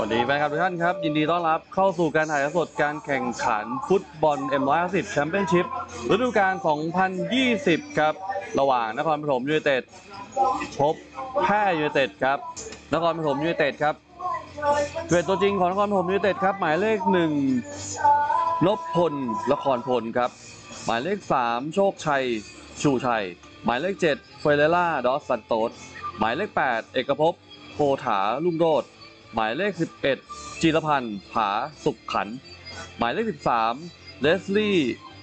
ดีแฟนคลับทุกท่านครับยินดีต้อนรับเข้าสู่การถ่ายทอดสดการแข่งขันฟุตบอล M150 แชมเปี้ยนชิพฤดูกาล 2020 ครับระหว่างนครปฐมยูไนเต็ดพบแพร่ยูไนเต็ดครับนครปฐมยูไนเต็ดครับเวทตัวจริงของนครปฐมยูไนเต็ดครับหมายเลข1นพพลละครพลครับหมายเลข3โชคชัยชูชัยหมายเลข7เฟเรล่าดอสซันโตสหมายเลข8เอกภพโพธาลุ่งโรจน์หมายเลข11จิรพันธ์ผาสุขขันหมายเลข13เลสลี่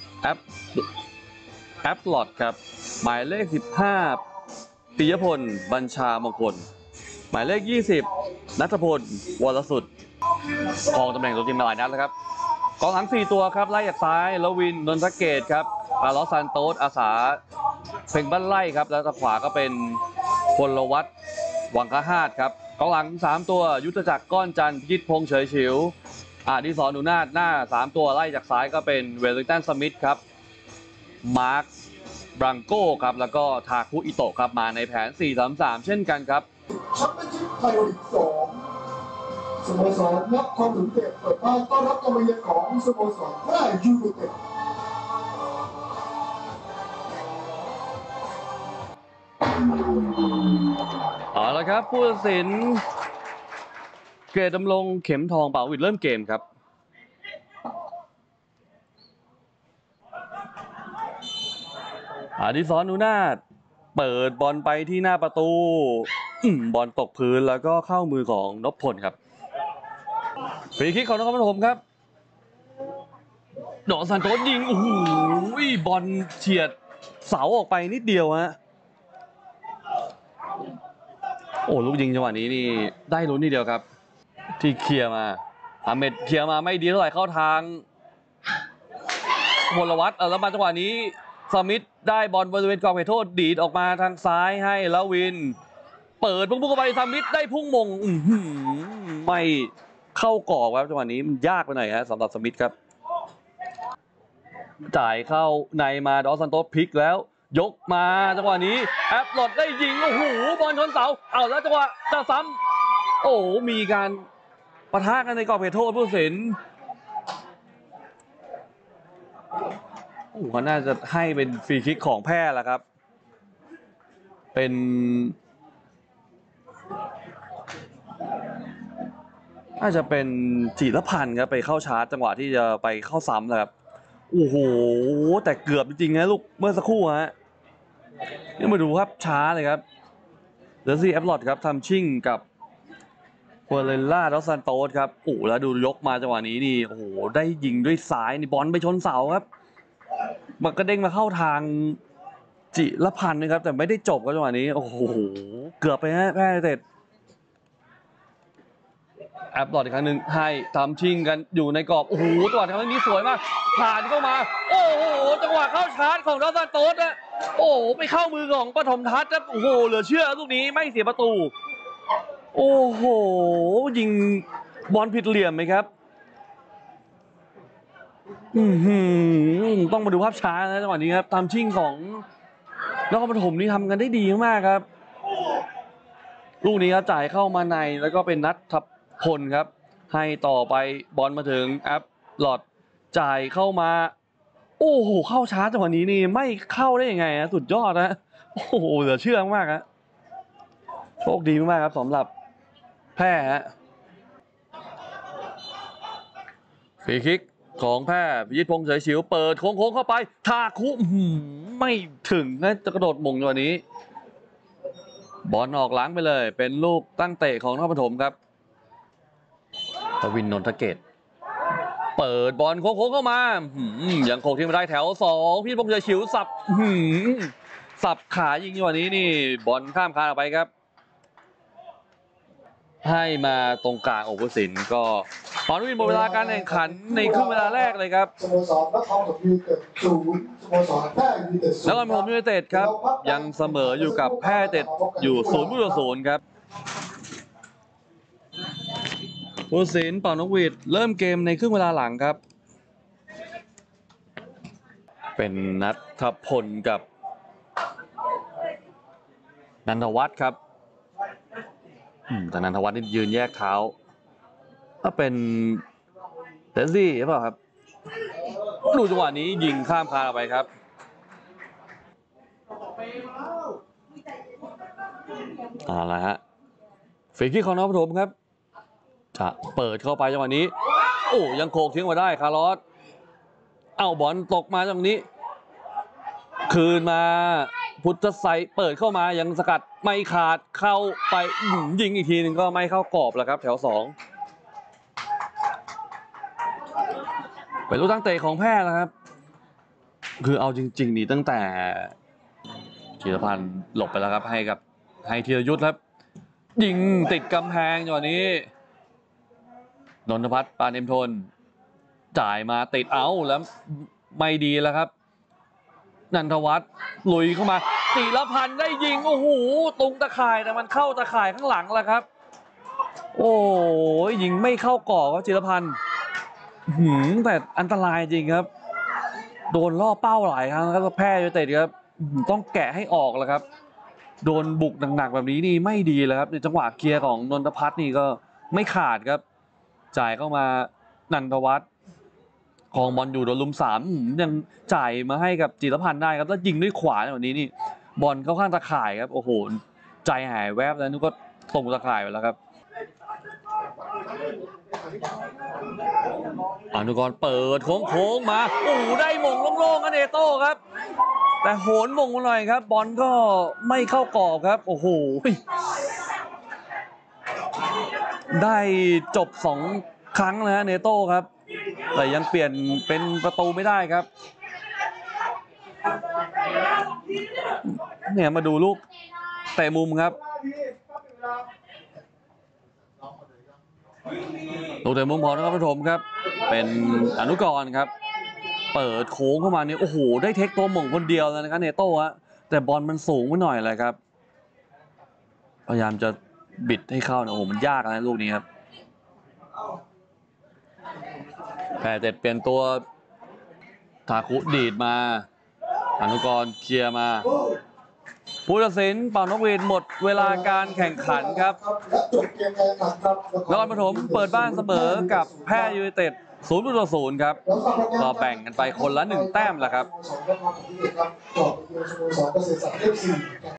แอปลอดครับหมายเลข15ปิยพลบัญชามงคลหมายเลข20ณัฐพลวรสุดครองตำแหน่งตัวจริงมาหลายนัดแล้วครับกองหลัง4ตัวครับไล่จากซ้ายลวินนนทเกตครับคาร์ลอสซานโตสอาสาเพ่งบ้านไล่ครับแล้วทางขวาก็เป็นพลวัฒน์วังคหาดครับกองหลัง3ตัวยุทธจักรก้อนจันทร์พิจิตพงษ์เฉยฉิวอดิศรหนูนาฏหน้า3ตัวไล่จากซ้ายก็เป็นเวลลิงตันสมิธครับมาร์คบรังโก้ครับแล้วก็ทาคุอิโตะครับมาในแผน 4-3-3 เช่นกันครับแชมเปี้ยนชิพไทยลีก2สโมสรนครปฐมเปิดบ้านต้อนรับการมาเยือนของสโมสรแพร่ยูไนเต็ดเอาละครับผู้ตัดสินเกรดดำรงเข็มทองเป่าวิดเริ่มเกมครับอดิศรหนูนาฏเปิดบอลไปที่หน้าประตูบอลตกพื้นแล้วก็เข้ามือของนพพลครับฟรีคิกของนครปฐมครับดอกซันโตสยิงโอ้โหบอลเฉียดเสาออกไปนิดเดียวฮะโอ้ลูกยิงจังหวะนี้นี่ได้ลุ้นนิดเดียวครับที่เคลียร์มาอาเมดเคลียร์มาไม่ดีเท่าไหร่เข้าทางพลวัฒน์แล้วมาจังหวะนี้สมิธได้บอลบริเวณกรอบเขตโทษดีดออกมาทางซ้ายให้แล้ววินเปิดพุ่งเข้าไปสมิธได้พุ่งมงไม่เข้ากรอบครับจังหวะนี้มันยากไปหน่อยฮะสำหรับสมิธครับจ่ายเข้าในมาดอสซันโตสพลิกแล้วยกมาจังหวะนี้แอปหลอดได้ยิงโอ้โหบอลชนเสาเอาแล้วจังหวะจะซ้ำโอ้มีการปะทะกันในกรอบเขตโทษผู้ตัดสินเขาน่าจะให้เป็นฟรีคิกของแพร่แล้วครับเป็นน่าจะเป็นจิรพันธ์ครับไปเข้าชาร์จจังหวะที่จะไปเข้าซ้ำแล้วครับโอ้โหแต่เกือบจริงๆนะลูกเมื่อสักครู่ฮะนี่มาดูครับช้าเลยครับเดอร์ซี่แอปลอดครับทำชิ่งกับโคเรลล่าดอสซันโตสครับโอ้แล้วดูยกมาจังหวะนี้นี่โอ้โหได้ยิงด้วยซ้ายนี่บอลไปชนเสาครับมันก็เด้งมาเข้าทางจิรพันธ์นะครับแต่ไม่ได้จบครับจังหวะนี้โอ้โหเกือบไปฮะแพ้เสร็จแอปลอดอีกครั้งหนึ่งให้ทำชิงกันอยู่ในกรอบโอ้โหจังหวะครั้งนี้สวยมากผ่านเข้ามาโอ้โหจังหวะเข้าชาร์จของดอสซันโตสนะโอ้โหไปเข้ามือของปฐมทัศน์ครับโอ้โหเหลือเชื่อลูกนี้ไม่เสียประตูโอ้โหยิงบอลผิดเหลี่ยมไหมครับต้องมาดูภาพช้านะจังหวะนี้ครับตามชิ่งของนครปฐมนี่ทำกันได้ดีมากครับลูกนี้ครับจ่ายเข้ามาในแล้วก็เป็นนัทพลครับให้ต่อไปบอลมาถึงแอปหลอดจ่ายเข้ามาโอ้โหเข้าช้าจังหวะนี้นี่ไม่เข้าได้ยังไงนะสุดยอดนะโอ้โหเหลือเชื่อมากครับโชคดีมากครับสำหรับแพร่ฮะฟรีคิกของแพร่พิจิตพงษ์เฉยฉิวเปิดโค้งเข้าไปทาคุไม่ถึงนะจะกระโดดมงจังหวะนี้บอลออกหลังไปเลยเป็นลูกตั้งเตะของนครปฐมครับทวินนนทเกตเปิดบอลโค้งเข้ามายังโค้งที่มาได้แถว2พี่พงษ์เฉยฉิวสับขายิงจังหวะนี้นี่บอลข้ามคานออกไปครับให้มาตรงกลางโอเวอร์สินก็ตอนนี้หมดเวลาการแข่งขันในครึ่งเวลาแรกเลยครับสโมสรนครปฐมยูไนเต็ด0สโมสรแพร่ยูไนเต็ด0 นครปฐมยูไนเต็ดครับยังเสมออยู่กับแพร่เต็ดอยู่0-0ครับผู้ตัดสินเป่านกหวีดเริ่มเกมในครึ่งเวลาหลังครับเป็นณัฐพลกับนันทวัฒน์ครับแต่นันทวัฒน์นี่ยืนแยกเท้าถ้าเป็นเทสซี่หรือเปล่าครับดูจังหวะนี้ยิงข้ามคานออกไปครับเอาละฮะฟรีคิกของนครปฐมครับจะเปิดเข้าไปจังหวะนี้โอ้ยังโขกทิ้งมาได้คาร์ลอสเอาบอลตกมาตรงนี้ คืนมาพุทธไซเปิดเข้ามายังสกัดไม่ขาดเข้าไปยิงอีกทีหนึ่งก็ไม่เข้ากรอบแล้วครับแถว2เป็นลูกตั้งเตะของแพทย์นะครับคือเอาจริงๆนี่ตั้งแต่ธีรพันธ์หลบไปแล้วครับให้ธีรยุทธครับยิงติดกำแพงจังหวะนี้นนทพัฒน์ปานเอ็มทนจ่ายมาติดเอาแล้วไม่ดีแล้วครับนันทวัฒน์ลุยเข้ามาจิรพันธ์ได้ยิงโอ้โหตรงตะข่ายแต่มันเข้าตะข่ายข้างหลังแล้วครับโอ้ยยิงไม่เข้ากรอบครับจิรพันธ์แต่อันตรายจริงครับโดนล่อเป้าหลายครั้งครับแพ้ยูไนเต็ดครับต้องแกะให้ออกแล้วครับโดนบุกหนักๆแบบนี้นี่ไม่ดีเลยครับในจังหวะเคลียร์ของนนทพัฒน์นี่ก็ไม่ขาดครับจ่ายเข้ามานันทวัฒน์ครองบอลอยู่โดนลุม3ยังจ่ายมาให้กับจิรพันธ์ได้ครับแล้วยิงด้วยขวาแบบนี้นี่บอลเข้าข้างตะข่ายครับโอ้โหใจหายแวบแล้วนึกว่าตรงตะข่ายไปแล้วครับอนุกรเปิดโค้งมาโอ้โหได้มงโล่งๆกันเอโต้ครับแต่โหนมงมาหน่อยครับบอลก็ไม่เข้ากรอบครับโอ้โหได้จบ2ครั้งนะฮะเนโต้ครับแต่ยังเปลี่ยนเป็นประตูไม่ได้ครับเนี่ยมาดูลูกเตะมุมครับลูกเตะมุมของนครปฐมครับเป็นอนุกรครับเปิดโค้งเข้ามาเนี่ยโอ้โหได้เทคตัวหม่งคนเดียวเลยนะครับเนโต้ฮะแต่บอลมันสูงไปหน่อยเลยครับพยายามจะบิดให้เข้าเนี่ยโอ้โหมันยากนะลูกนี้ครับแพ้เจ็ดเปลี่ยนตัวทาคุดีดมาอนุกรเคลียร์มาผู้ตัดสินเป่านกหวีดหมดเวลาการแข่งขันครับนครปฐมเปิดบ้านเสมอกับแพร่ยูไนเต็ด0-0ครับก็แบ่งกันไปคนละ1 แต้มแหละครับ